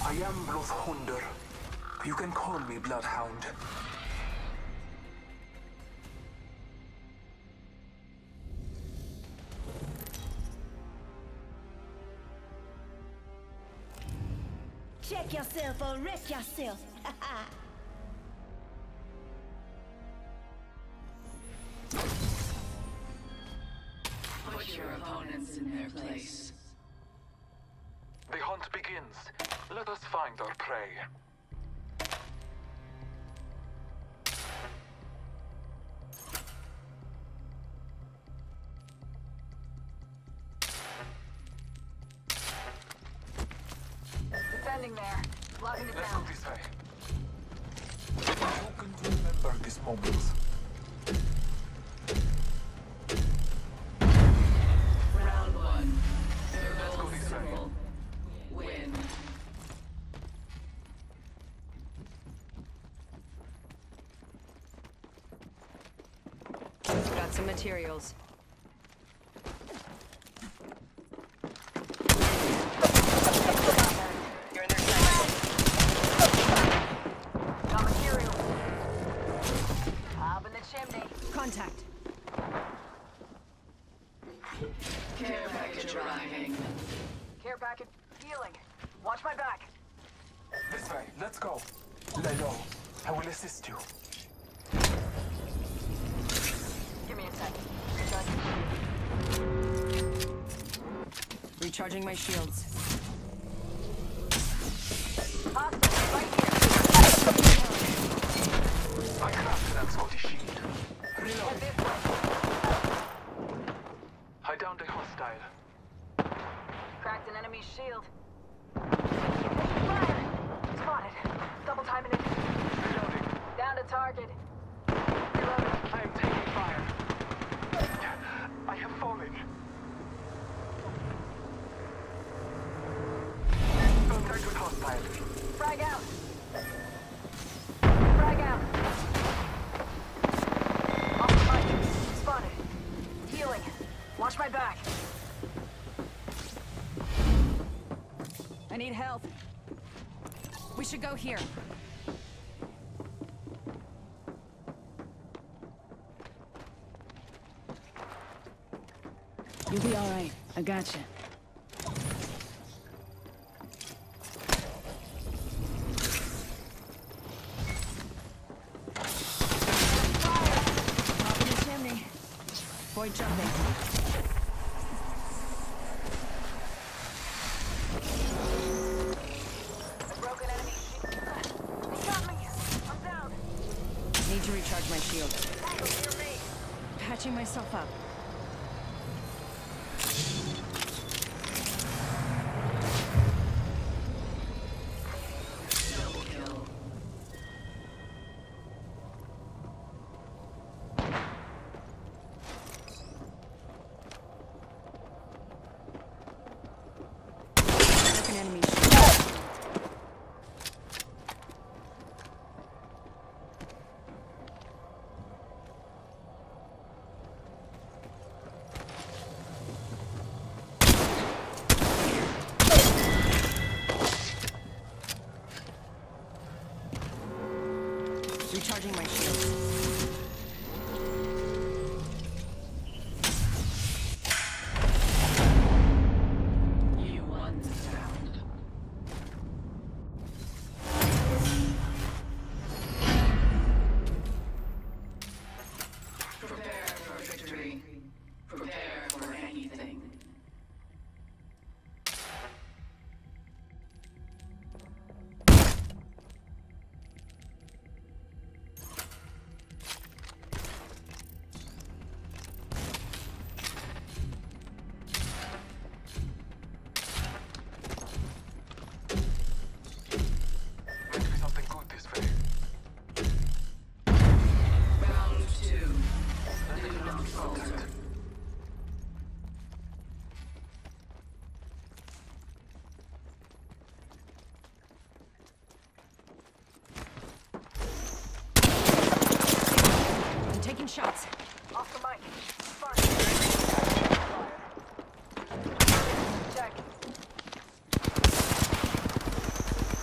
I am Bloodhunder. You can call me Bloodhound. Check yourself or wreck yourself. Put your opponents in their place. The hunt begins. Let us find our prey. Defending there. Locking it Let's down. go this way. You can remember this moment. Round one. Let's go this way. Win. Got some materials. You're in their sight. Got material. Up in the chimney. Contact. Care package arriving. Care package. Healing. Watch my back. This way. Let's go. Lay low. I will assist you. Give me a sec. Recharging my shields. Hostile, right here. I crafted that Scottish shield. Head Reload. this way. I downed a hostile. Cracked an enemy's shield. Fire! Spotted. Double timing it. Reloading. Down to target. Reloading. I am taking fire. I have fallen. Contact with hostile. Frag out. Frag out. Off the mic. Spotted. Healing. Watch my back. I need help. We should go here. You'll be all right. I gotcha. Top of the chimney. Boy jumping. A broken enemy shield. He got me. I'm down. Need to recharge my shield. Tango near me. Patching myself up. Double kill. Broken enemy shield. Recharging my shield. You won this round. Prepare for victory. Prepare for anything.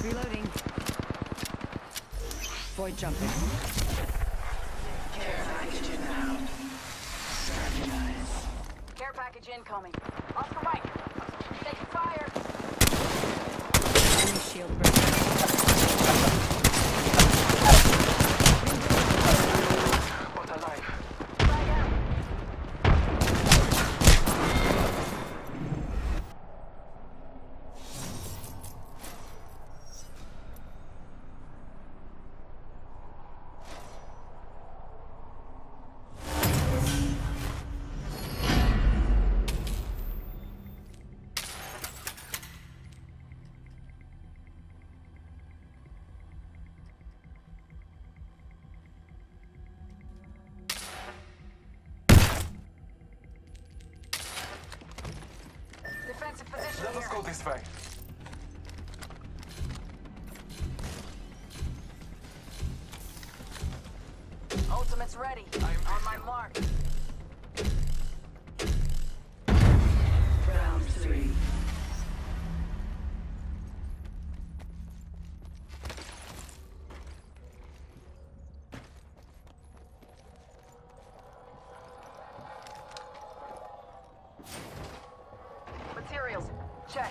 Reloading. Void jumping. Care package inbound. Strategize. Care package incoming. Oscar Mike. Taking fire. Enemy shield breaking. But alive. Frag out. Defensive position Let us here. go this way. Ultimate's ready. On my mark. Round 3. Materials. Check.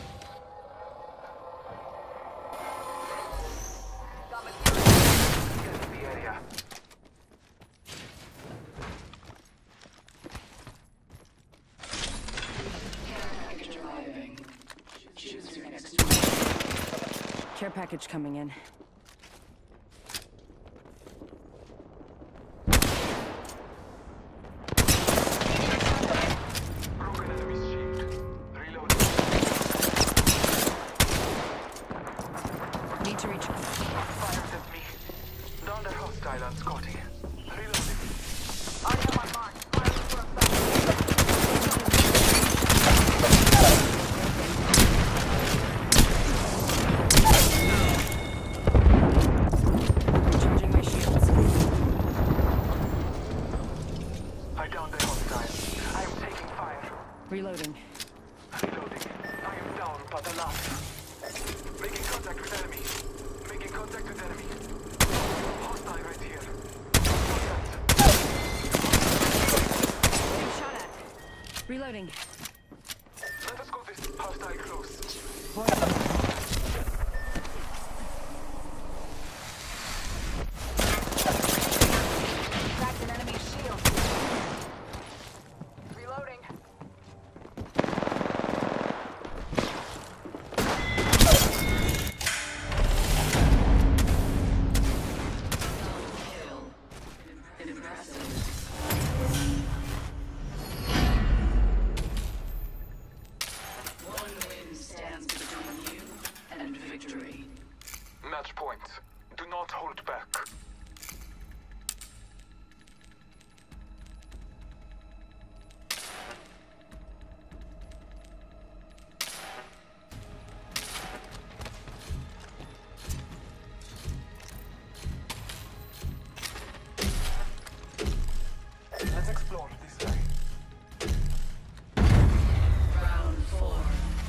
Got materials. Get in the area. Care package arriving. Choose your next one. Care package coming in. Broken enemy's shield. Reloading. Need to reach. Fired at me. Down the hostile on Scotty. Reloading. Already on my mark. Firing for effect. Recharging my shields. I downed the hostile. I am taking fire. Reloading. Reloading. I am down, but alive. Making contact with enemy. Making contact with enemy. Hostile right here. Contact. Getting shot at. Reloading. Let us go this hostile close. Void. Cracked an enemy shield. Reloading. Kill. Impressive. One win stands between you and victory. Match point. Do not hold back. Let's explore this way. Round 4.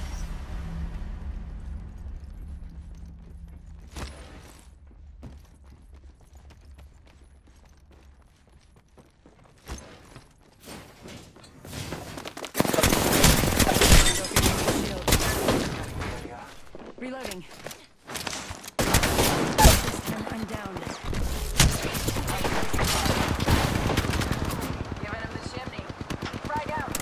Area. Reloading. This time I'm down. Giving him the chimney. Frag out.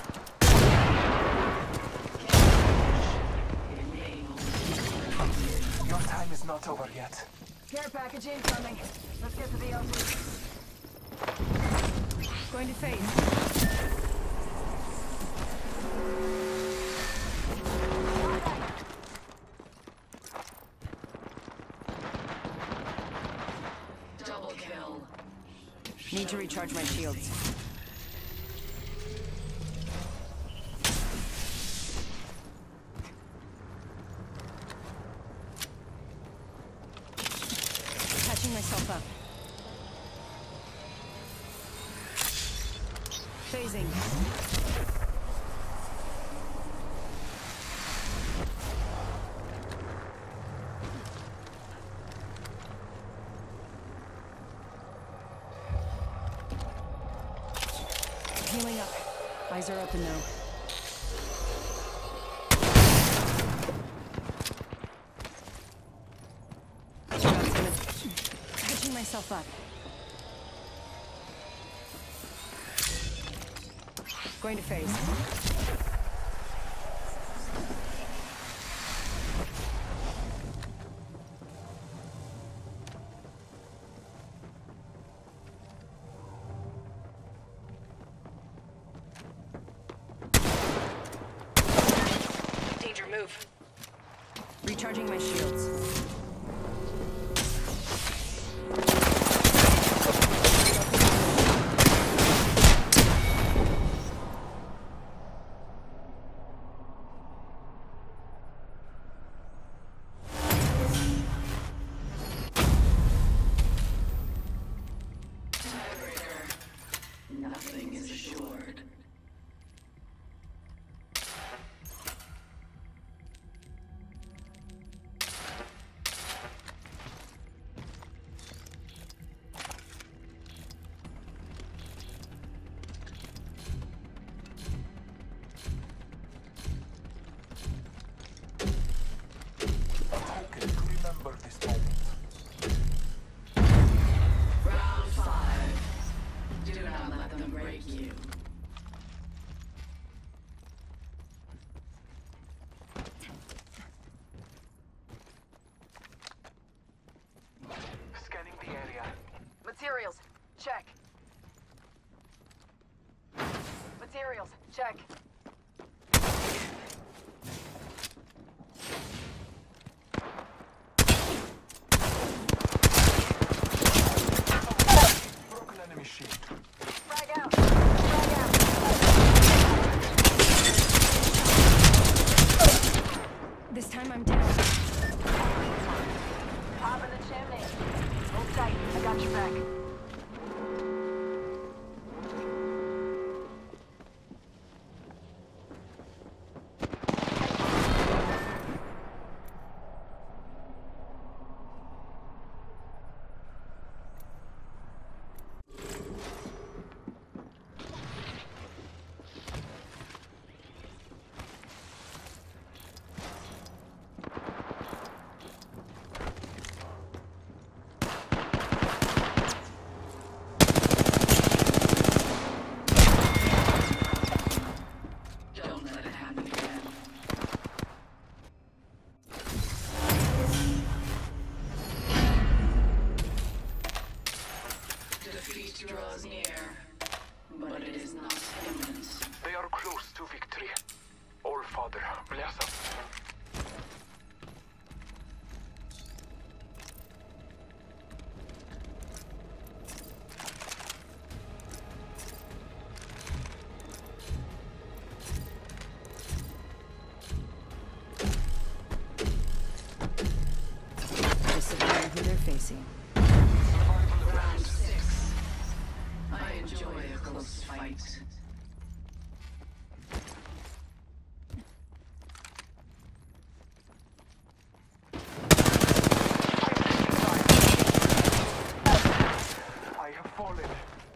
Your time is not over yet. Care package incoming. Let's get to the LT. Going to phase. Double kill. Need to recharge my shields. Patching myself up. Phasing. Doors are open now. Catching myself up. Going to phase. Danger, move. Recharging my shields. Nothing is assured. Okay, to remember this moment. Round 5. Do not let them break you. Scanning the area. Materials, check. Materials, check. Broken enemy shield. Frag out. Frag out. This time I'm down. Pop in the chimney. Hold tight. I got your back. Don't let it happen again. Defeat draws near, but it is not imminent. They are close to victory. All Father, bless us. Just so they know who they're facing. Round 6. I enjoy a close fight. I have fallen.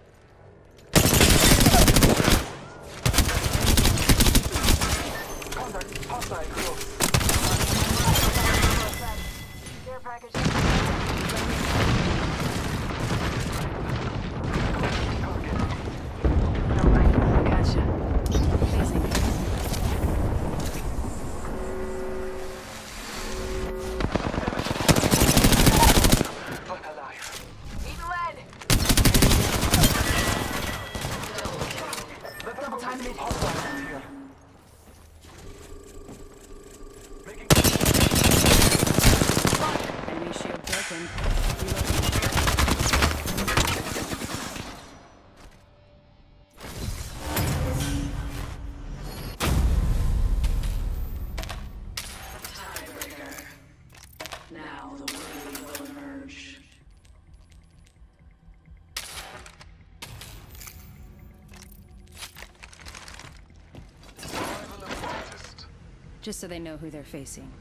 Contact, hostile close. Care package. Gotcha. Phasing. But alive. Eat lead. Let's have a time to hostile here. Making Enemy shield broken. Tiebreaker. Now the worthy will emerge. survival of the fittest. Just so they know who they're facing.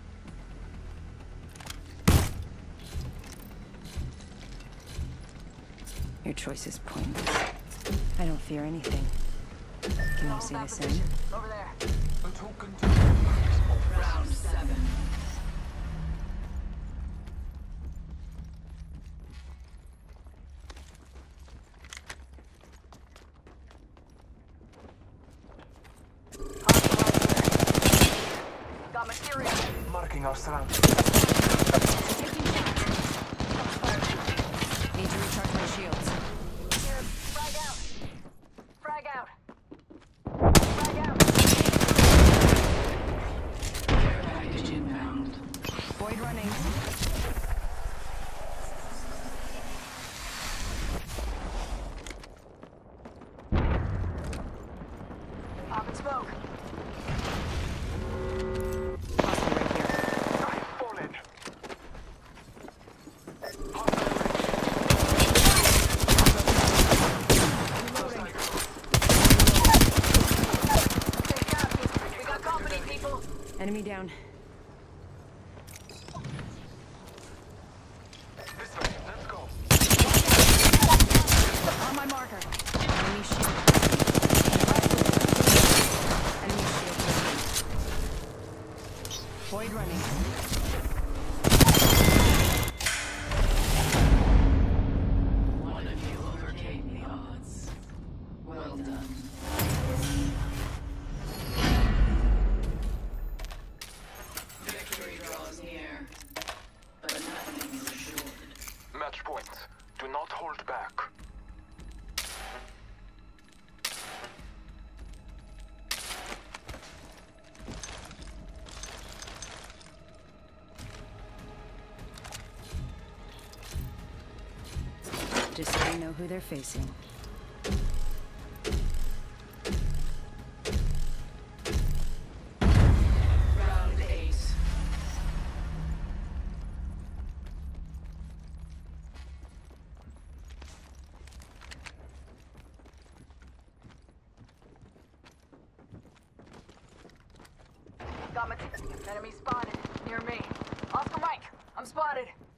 Your choice is pointless. I don't fear anything. Can you Hold see that this position. in? Over there. A token to the Round 7. Got material. marking our surroundings. Need to recharge my shields. Here, frag out. Frag out. Frag out. Care package inbound. Void running. Popping smoke. Hostile right here. I've fallen. Take out. We got company, people. Enemy down. This way, let's go. On my marker. Enemy shield. Enemy shield broken. Void running. One of you overcame the odds. Well done. Victory draws near, but nothing is assured. Match point. Do not hold back. Just so they know who they're facing. Round 8. Got enemy spotted. Near me. Oscar Mike, I'm spotted.